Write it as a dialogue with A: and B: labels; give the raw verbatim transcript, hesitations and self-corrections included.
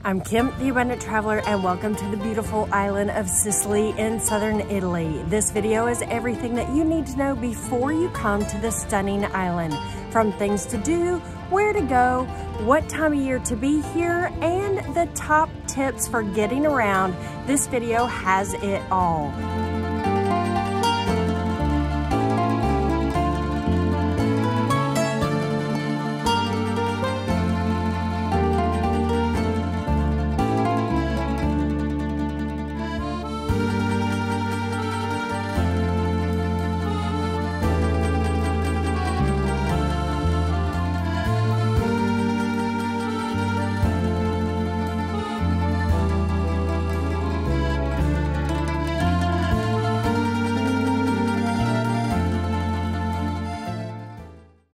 A: I'm Kim, the Abundant Traveler, and welcome to the beautiful island of Sicily in southern Italy. This video is everything that you need to know before you come to this stunning island. From things to do, where to go, what time of year to be here, and the top tips for getting around. This video has it all.